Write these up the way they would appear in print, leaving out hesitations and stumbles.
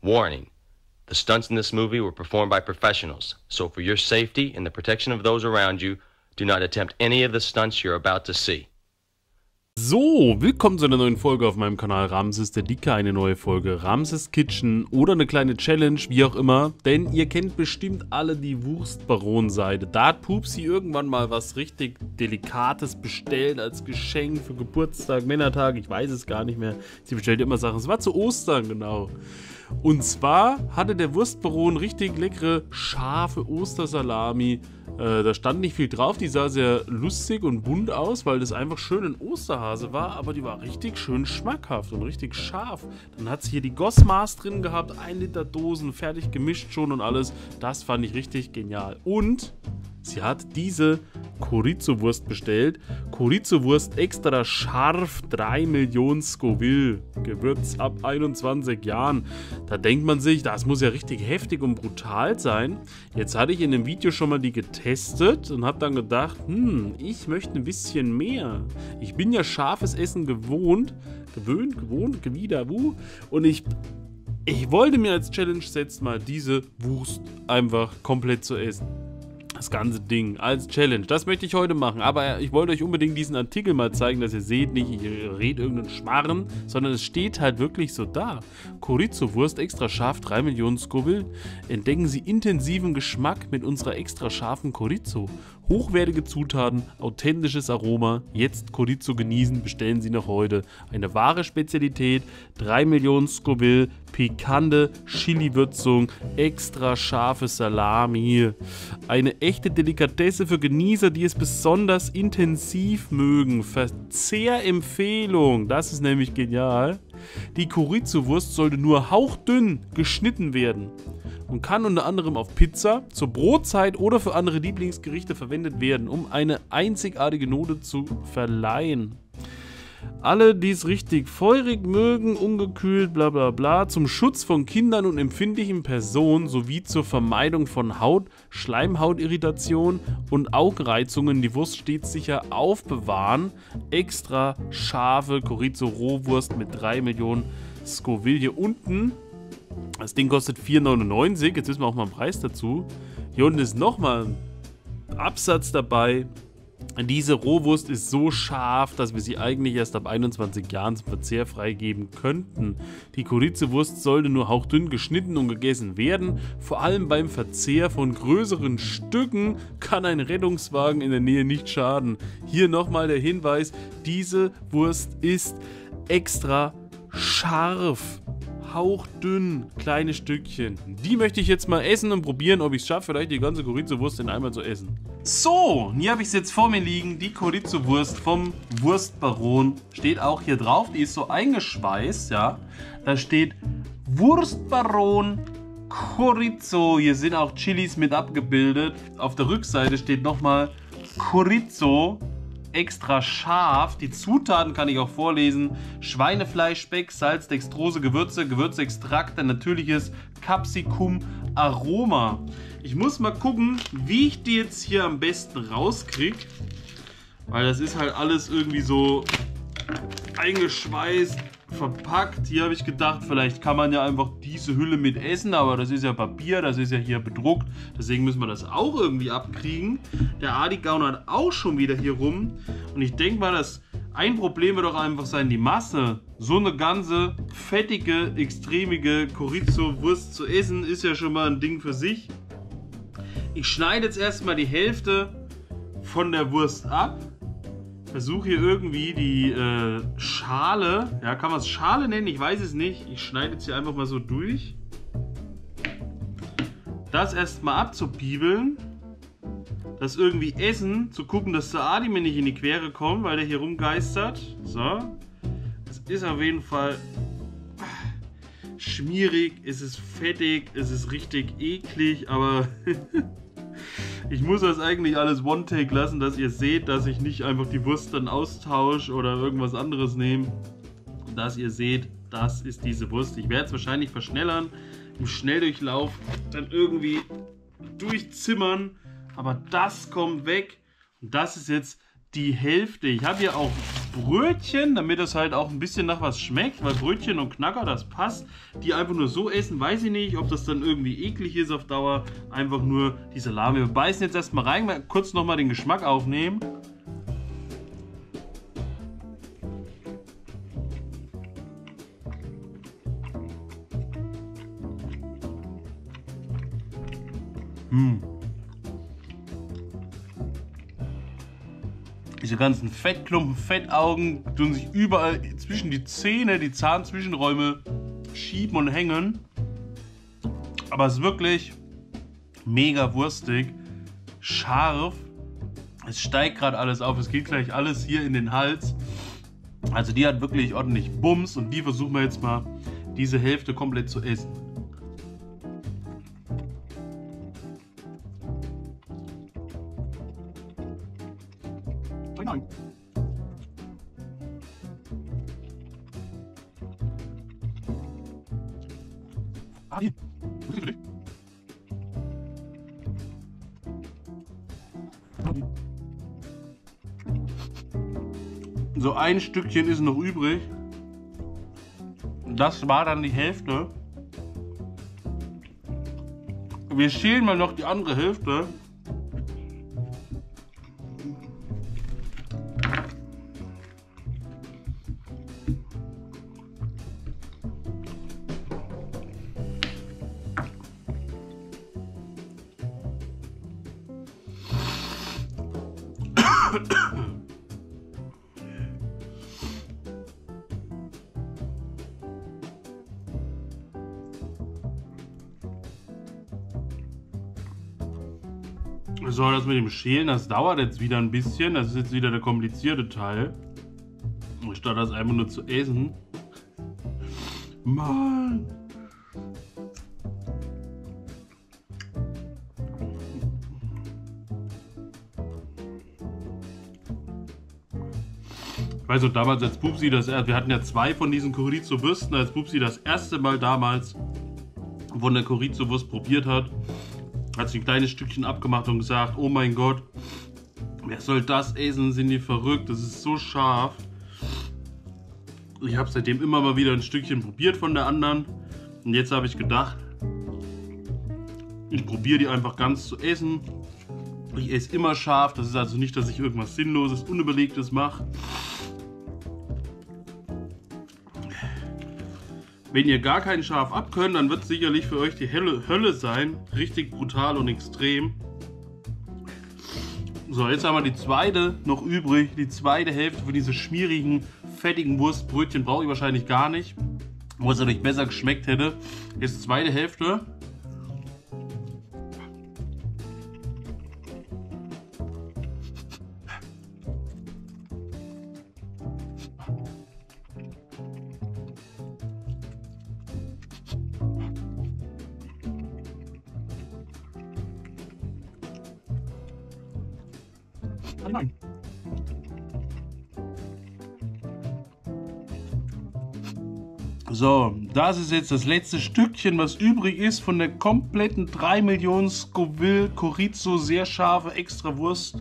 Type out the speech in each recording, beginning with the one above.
Warning. The stunts in this movie were performed by professionals, so for your safety and the protection of those around you, do not attempt any of the stunts you're about to see. So, willkommen zu einer neuen Folge auf meinem Kanal Ramses der Dicke, eine neue Folge Ramses Kitchen oder eine kleine Challenge, wie auch immer, denn ihr kennt bestimmt alle die Wurstbaron-Seite. Da hat Pupsi irgendwann mal was richtig Delikates bestellt als Geschenk für Geburtstag, Männertag, ich weiß es gar nicht mehr. Sie bestellt immer Sachen, es war zu Ostern, genau. Und zwar hatte der Wurstbaron richtig leckere, scharfe Ostersalami. Da stand nicht viel drauf, die sah sehr lustig und bunt aus, weil das einfach schön ein Osterhase war, aber die war richtig schön schmackhaft und richtig scharf. Dann hat sie hier die Gossmaß drin gehabt, 1 Liter Dosen, fertig gemischt schon und alles. Das fand ich richtig genial. Und sie hat diese Chorizo-Wurst bestellt. Chorizo-Wurst extra scharf, 3 Millionen Scoville. Gewürz ab 21 Jahren. Da denkt man sich, das muss ja richtig heftig und brutal sein. Jetzt hatte ich in dem Video schon mal die getestet und habe dann gedacht, ich möchte ein bisschen mehr. Ich bin ja scharfes Essen gewohnt, und ich wollte mir als Challenge setzen, mal diese Wurst einfach komplett zu essen. Das ganze Ding als Challenge. Das möchte ich heute machen. Aber ich wollte euch unbedingt diesen Artikel mal zeigen, dass ihr seht, nicht ich rede irgendeinen Schmarren, sondern es steht halt wirklich so da. Chorizo-Wurst extra scharf, 3 Millionen Scoville. Entdecken Sie intensiven Geschmack mit unserer extra scharfen Chorizo. Hochwertige Zutaten, authentisches Aroma. Jetzt Chorizo genießen, bestellen Sie noch heute. Eine wahre Spezialität, 3 Millionen Scoville, pikante Chili-Würzung, extra scharfe Salami. Eine echte Delikatesse für Genießer, die es besonders intensiv mögen. Verzehrempfehlung, das ist nämlich genial. Die Chorizo-Wurst sollte nur hauchdünn geschnitten werden und kann unter anderem auf Pizza, zur Brotzeit oder für andere Lieblingsgerichte verwendet werden, um eine einzigartige Note zu verleihen. Alle, die es richtig feurig mögen, ungekühlt, bla bla bla, zum Schutz von Kindern und empfindlichen Personen sowie zur Vermeidung von Schleimhautirritation und Augenreizungen die Wurst stets sicher aufbewahren. Extra scharfe Chorizo-Rohwurst mit 3 Millionen Scoville hier unten. Das Ding kostet 4,99 €. Jetzt wissen wir auch mal einen Preis dazu. Hier unten ist nochmal ein Absatz dabei. Diese Rohwurst ist so scharf, dass wir sie eigentlich erst ab 21 Jahren zum Verzehr freigeben könnten. Die Chorizo-Wurst sollte nur hauchdünn geschnitten und gegessen werden. Vor allem beim Verzehr von größeren Stücken kann ein Rettungswagen in der Nähe nicht schaden. Hier nochmal der Hinweis, diese Wurst ist extra scharf. Hauchdünn, kleine Stückchen. Die möchte ich jetzt mal essen und probieren, ob ich es schaffe, vielleicht die ganze Chorizo-Wurst in einmal zu essen. So, hier habe ich es jetzt vor mir liegen, die Chorizo-Wurst vom Wurstbaron. Steht auch hier drauf, die ist so eingeschweißt, ja. Da steht Wurstbaron Chorizo. Hier sind auch Chilis mit abgebildet. Auf der Rückseite steht nochmal Chorizo. Extra scharf. Die Zutaten kann ich auch vorlesen. Schweinefleisch, Speck, Salz, Dextrose, Gewürze, Gewürzextrakte, natürliches Capsicum, Aroma. Ich muss mal gucken, wie ich die jetzt hier am besten rauskriege. Weil das ist halt alles irgendwie so eingeschweißt, verpackt. Hier habe ich gedacht, vielleicht kann man ja einfach diese Hülle mit essen, aber das ist ja Papier, das ist ja hier bedruckt. Deswegen müssen wir das auch irgendwie abkriegen. Der Adi gaunert auch schon wieder hier rum. Und ich denke mal, dass ein Problem wird doch einfach sein, die Masse. So eine ganze fettige, extremige Chorizo-Wurst zu essen, ist ja schon mal ein Ding für sich. Ich schneide jetzt erstmal die Hälfte von der Wurst ab. Versuche hier irgendwie die Schale, ja, kann man es Schale nennen? Ich weiß es nicht. Ich schneide jetzt hier einfach mal so durch. Das erstmal abzubiebeln. Das irgendwie essen, zu gucken, dass der Adi mir nicht in die Quere kommt, weil der hier rumgeistert. So. Es ist auf jeden Fall schmierig, es ist fettig, es ist richtig eklig, aber ich muss das eigentlich alles One-Take lassen, dass ihr seht, dass ich nicht einfach die Wurst dann austausche oder irgendwas anderes nehme. Dass ihr seht, das ist diese Wurst. Ich werde es wahrscheinlich verschnellern, im Schnelldurchlauf dann irgendwie durchzimmern. Aber das kommt weg und das ist jetzt die Hälfte. Ich habe hier auch Brötchen, damit es halt auch ein bisschen nach was schmeckt, weil Brötchen und Knacker, das passt. Die einfach nur so essen, weiß ich nicht, ob das dann irgendwie eklig ist auf Dauer. Einfach nur die Salami. Wir beißen jetzt erstmal rein, mal kurz nochmal den Geschmack aufnehmen. Diese ganzen Fettklumpen, Fettaugen tun sich überall zwischen die Zähne, die Zahnzwischenräume schieben und hängen. Aber es ist wirklich mega wurstig, scharf. Es steigt gerade alles auf, es geht gleich alles hier in den Hals. Also die hat wirklich ordentlich Bums und die versuchen wir jetzt mal, diese Hälfte komplett zu essen. Nein. So ein Stückchen ist noch übrig. Das war dann die Hälfte. Wir schälen mal noch die andere Hälfte. So, das mit dem Schälen, das dauert jetzt wieder ein bisschen. Das ist jetzt wieder der komplizierte Teil. Statt das einfach nur zu essen. Mann! Ich weiß noch, damals als Pupsi wir hatten ja 2 von diesen Chorizo-Würsten, als Pupsi das erste Mal damals von der Chorizo-Wurst probiert hat sie ein kleines Stückchen abgemacht und gesagt, oh mein Gott, wer soll das essen, sind die verrückt, das ist so scharf. Ich habe seitdem immer mal wieder ein Stückchen probiert von der anderen und jetzt habe ich gedacht, ich probiere die einfach ganz zu essen. Ich esse immer scharf, das ist also nicht, dass ich irgendwas Sinnloses, Unüberlegtes mache. Wenn ihr gar kein Schaf abkönnt, dann wird es sicherlich für euch die Hölle sein. Richtig brutal und extrem. So, jetzt haben wir die zweite noch übrig. Die zweite Hälfte von dieser schmierigen, fettigen Wurstbrötchen brauche ich wahrscheinlich gar nicht. Wo es natürlich besser geschmeckt hätte. Jetzt die zweite Hälfte. Nein. So, das ist jetzt das letzte Stückchen, was übrig ist von der kompletten 3 Millionen Scoville Chorizo, sehr scharfe Extrawurst.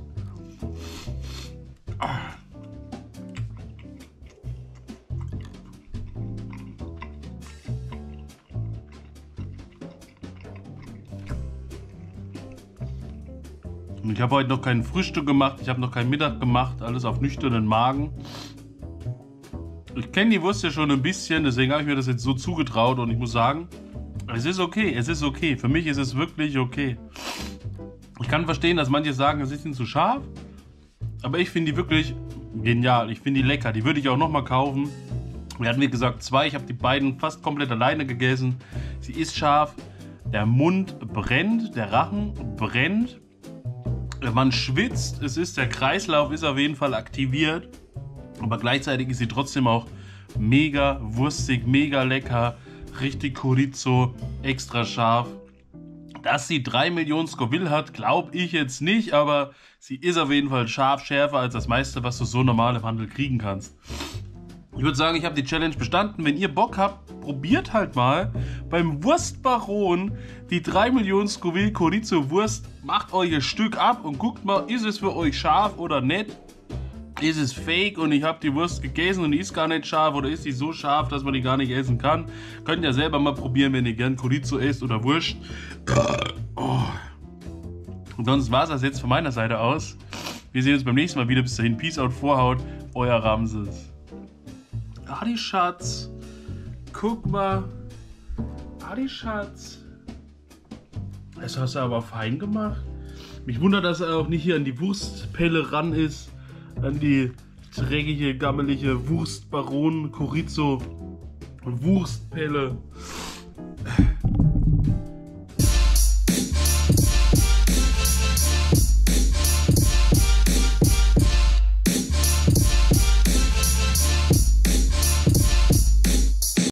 Ich habe heute noch kein Frühstück gemacht, ich habe noch keinen Mittag gemacht, alles auf nüchternen Magen. Ich kenne die Wurst ja schon ein bisschen, deswegen habe ich mir das jetzt so zugetraut und ich muss sagen, es ist okay, es ist okay. Für mich ist es wirklich okay. Ich kann verstehen, dass manche sagen, es ist ihnen zu scharf, aber ich finde die wirklich genial, ich finde die lecker, die würde ich auch nochmal kaufen. Wir hatten wie gesagt 2, ich habe die beiden fast komplett alleine gegessen. Sie ist scharf, der Mund brennt, der Rachen brennt. Man schwitzt, der Kreislauf ist auf jeden Fall aktiviert, aber gleichzeitig ist sie trotzdem auch mega wurstig, mega lecker, richtig Chorizo, extra scharf. Dass sie 3 Millionen Scoville hat, glaube ich jetzt nicht, aber sie ist auf jeden Fall scharf, schärfer als das meiste, was du so normal im Handel kriegen kannst. Ich würde sagen, ich habe die Challenge bestanden. Wenn ihr Bock habt, probiert halt mal beim Wurstbaron die 3 Millionen Scoville Chorizo Wurst. Macht euch ein Stück ab und guckt mal, ist es für euch scharf oder nicht. ist es fake und ich habe die Wurst gegessen und die ist gar nicht scharf oder ist die so scharf, dass man die gar nicht essen kann. Könnt ihr selber mal probieren, wenn ihr gern Chorizo esst oder Wurst. Oh. Und sonst war es das jetzt von meiner Seite aus. Wir sehen uns beim nächsten Mal wieder. Bis dahin, Peace out, Vorhaut, euer Ramses. Adi Schatz, guck mal. Adi Schatz. Das hast du aber fein gemacht. Mich wundert, dass er auch nicht hier an die Wurstpelle ran ist. An die dreckige, gammelige Wurstbaron Chorizo Wurstpelle.